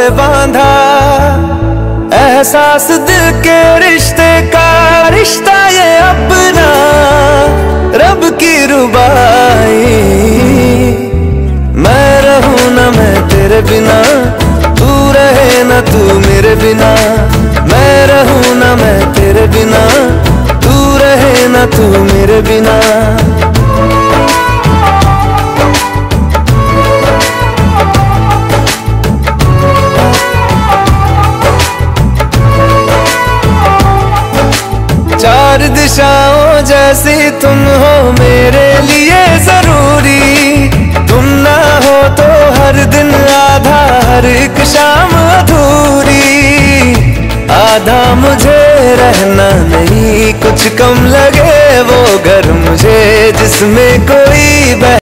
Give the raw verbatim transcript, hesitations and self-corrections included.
से बांधा, एहसास दिल के रिश्ते का, रिश्ता ये अपना रब की रुबाई। मैं रहूं ना मैं तेरे बिना, तू रहे ना तू मेरे बिना। मैं रहूं ना मैं तेरे बिना, तू रहे ना तू मेरे बिना। चार दिशाओं जैसी तुम हो मेरे लिए जरूरी, तुम ना हो तो हर दिन आधा, हर एक शाम अधूरी। आधा मुझे रहना नहीं, कुछ कम लगे वो घर मुझे जिसमें कोई